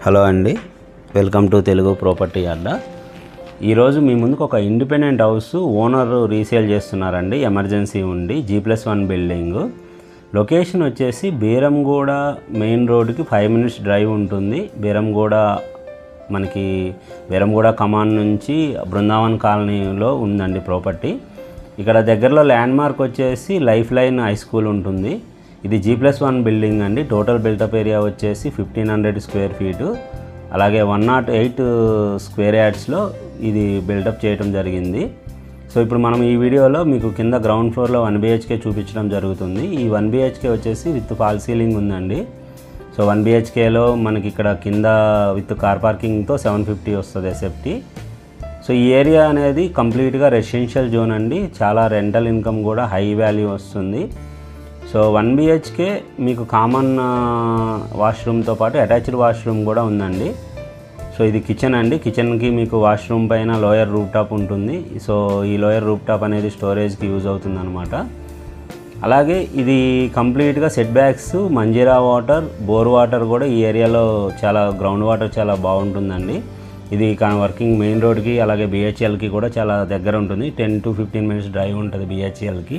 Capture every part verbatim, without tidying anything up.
Hello అండి, welcome to Telugu property Adda. ఈరోజు మీ ముందుకు ఒక ఇండిపెండెంట్ హౌస్ ఓనర్ రీసేల్ చేస్తున్నారండి. ఎమర్జెన్సీ ఉండి G plus one building. Location వచ్చేసి బీరంగూడ మెయిన్ రోడ్కి ఫైవ్ మినిట్స్ డ్రైవ్ ఉంటుంది. బీరంగూడ మనకి బీరంగూడ కమాన్ నుంచి బృందావన్ కాలనీలో ఉందండి ప్రాపర్టీ. ఇక్కడ దగ్గరలో ల్యాండ్ మార్క్ వచ్చేసి లైఫ్ లైన్ హై స్కూల్ ఉంటుంది. ఇది జీ ప్లస్ వన్ బిల్డింగ్ అండి. టోటల్ బిల్టప్ ఏరియా వచ్చేసి ఫిఫ్టీన్ హండ్రెడ్ స్క్వేర్ ఫీటు, అలాగే వన్ నాట్ ఎయిట్ స్క్వేర్ యార్డ్స్లో ఇది బిల్డప్ చేయడం జరిగింది. సో ఇప్పుడు మనం ఈ వీడియోలో మీకు కింద గ్రౌండ్ ఫ్లోర్లో వన్ బిహెచ్కే చూపించడం జరుగుతుంది. ఈ వన్ బిహెచ్కే వచ్చేసి విత్ ఫాల్ సీలింగ్ ఉందండి. సో వన్ బిహెచ్కేలో మనకి ఇక్కడ కింద విత్ కార్ పార్కింగ్తో సెవెన్ ఫిఫ్టీ వస్తుంది ఎస్ఎఫ్టీ. సో ఈ ఏరియా అనేది కంప్లీట్గా రెసిడెన్షియల్ జోన్ అండి. చాలా రెంటల్ ఇన్కమ్ కూడా హై వాల్యూ వస్తుంది. సో వన్ బిహెచ్కే మీకు కామన్ వాష్రూమ్తో పాటు అటాచ్డ్ వాష్రూమ్ కూడా ఉందండి. సో ఇది కిచెన్ అండి. కిచెన్కి మీకు వాష్రూమ్ పైన లోయర్ రూప్ టాప్ ఉంటుంది. సో ఈ లోయర్ రూప్ టాప్ అనేది స్టోరేజ్కి యూజ్ అవుతుంది అనమాట. అలాగే ఇది కంప్లీట్గా set backs, Manjira water, bore water కూడా ఈ ఏరియాలో చాలా గ్రౌండ్ వాటర్ చాలా బాగుంటుందండి. ఇది వర్కింగ్ మెయిన్ రోడ్కి అలాగే బిహెచ్ఎల్కి కూడా చాలా దగ్గర ఉంటుంది. Ten to fifteen minutes drive ఉంటుంది బిహెచ్ఎల్కి.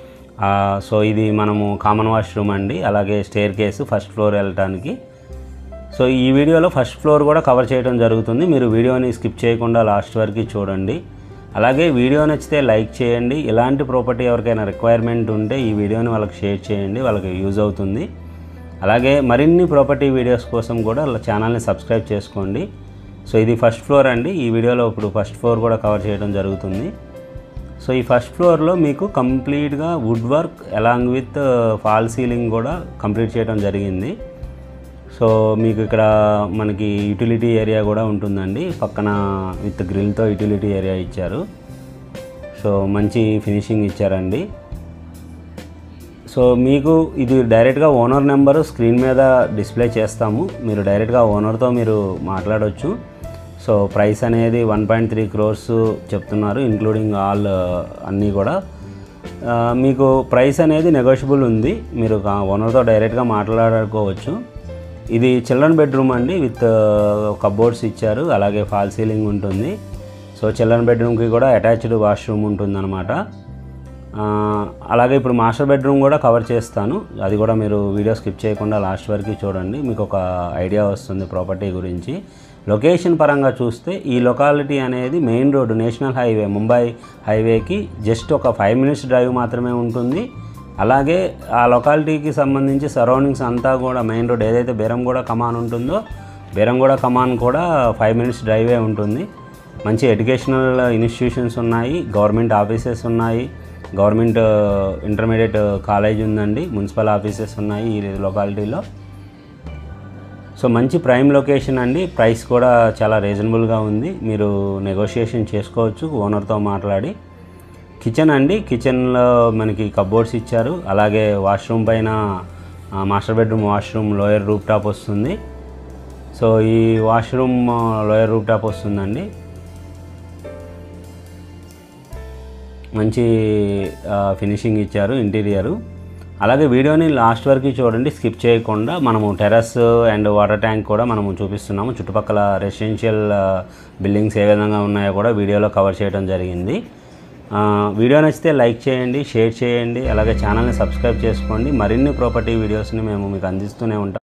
సో ఇది మనము కామన్ వాష్రూమ్ అండి. అలాగే స్టేర్ కేసు ఫస్ట్ ఫ్లోర్ వెళ్ళటానికి. సో ఈ వీడియోలో ఫస్ట్ ఫ్లోర్ కూడా కవర్ చేయడం జరుగుతుంది. మీరు వీడియోని స్కిప్ చేయకుండా లాస్ట్ వరకు చూడండి. అలాగే వీడియో నచ్చితే లైక్ చేయండి. ఇలాంటి ప్రాపర్టీ ఎవరికైనా రిక్వైర్మెంట్ ఉంటే ఈ వీడియోని వాళ్ళకి షేర్ చేయండి, వాళ్ళకి యూజ్ అవుతుంది. అలాగే మరిన్ని ప్రాపర్టీ వీడియోస్ కోసం కూడా ఛానల్ని సబ్స్క్రైబ్ చేసుకోండి. సో ఇది ఫస్ట్ ఫ్లోర్ అండి. ఈ వీడియోలో ఇప్పుడు ఫస్ట్ ఫ్లోర్ కూడా కవర్ చేయడం జరుగుతుంది. సో ఈ ఫస్ట్ ఫ్లోర్లో మీకు కంప్లీట్గా wood work along with fall ceiling కూడా కంప్లీట్ చేయడం జరిగింది. సో మీకు ఇక్కడ మనకి యూటిలిటీ ఏరియా కూడా ఉంటుందండి. పక్కన విత్ గ్రిల్తో యూటిలిటీ ఏరియా ఇచ్చారు. సో మంచి ఫినిషింగ్ ఇచ్చారండి. సో మీకు ఇది డైరెక్ట్గా ఓనర్ నెంబరు స్క్రీన్ మీద డిస్ప్లే చేస్తాము. మీరు డైరెక్ట్గా ఓనర్తో మీరు మాట్లాడవచ్చు. సో ప్రైస్ అనేది వన్ పాయింట్ త్రీ క్రోర్స్ చెప్తున్నారు, ఇంక్లూడింగ్ ఆల్ అన్నీ కూడా. మీకు ప్రైస్ అనేది నెగోషియబుల్ ఉంది. మీరు ఓనర్తో డైరెక్ట్గా మాట్లాడుకోవచ్చు. ఇది చిల్డ్రన్ బెడ్రూమ్ అండి. విత్ కబోర్డ్స్ ఇచ్చారు, అలాగే ఫాల్ సీలింగ్ ఉంటుంది. సో చిల్డ్రన్ బెడ్రూమ్కి కూడా అటాచ్డ్ వాష్రూమ్ ఉంటుందన్నమాట. అలాగే ఇప్పుడు మాస్టర్ బెడ్రూమ్ కూడా కవర్ చేస్తాను. అది కూడా మీరు వీడియో స్కిప్ చేయకుండా లాస్ట్ వరకు చూడండి, మీకు ఒక ఐడియా వస్తుంది ప్రాపర్టీ గురించి. లొకేషన్ పరంగా చూస్తే ఈ లొకాలిటీ అనేది main road, national highway, Mumbai హైవేకి జస్ట్ ఒక ఫైవ్ మినిట్స్ డ్రైవ్ మాత్రమే ఉంటుంది. అలాగే ఆ లొకాలిటీకి సంబంధించి సరౌండింగ్స్ అంతా కూడా మెయిన్ రోడ్ ఏదైతే బీరంగూడ కమాన్ ఉంటుందో బీరంగూడ కమాన్ కూడా ఫైవ్ మినిట్స్ డ్రైవే ఉంటుంది. మంచి ఎడ్యుకేషనల్ ఇన్స్టిట్యూషన్స్ ఉన్నాయి, గవర్నమెంట్ ఆఫీసెస్ ఉన్నాయి, గవర్నమెంట్ ఇంటర్మీడియట్ కాలేజ్ ఉందండి, మున్సిపల్ ఆఫీసెస్ ఉన్నాయి ఈ లొకాలిటీలో. సో మంచి ప్రైమ్ లొకేషన్ అండి. ప్రైస్ కూడా చాలా రీజనబుల్గా ఉంది. మీరు నెగోషియేషన్ చేసుకోవచ్చు ఓనర్తో మాట్లాడి. కిచెన్ అండి. కిచెన్లో మనకి కబోర్డ్స్ ఇచ్చారు. అలాగే వాష్రూమ్ పైన master bedroom washroom lower roof top వస్తుంది. సో ఈ వాష్రూమ్ లోయర్ రూప్ టాప్ వస్తుందండి. మంచి ఫినిషింగ్ ఇచ్చారు ఇంటీరియరు. అలాగే వీడియోని లాస్ట్ వరకు చూడండి, స్కిప్ చేయకుండా. మనము టెర్రస్ అండ్ వాటర్ ట్యాంక్ కూడా మనము చూపిస్తున్నాము. చుట్టుపక్కల రెసిడెన్షియల్ బిల్డింగ్స్ ఏ విధంగా ఉన్నాయో కూడా వీడియోలో కవర్ చేయడం జరిగింది. వీడియో నచ్చితే లైక్ చేయండి, షేర్ చేయండి, అలాగే ఛానల్ని సబ్స్క్రైబ్ చేసుకోండి. మరిన్ని ప్రాపర్టీ వీడియోస్ని మేము మీకు అందిస్తూనే ఉంటాం.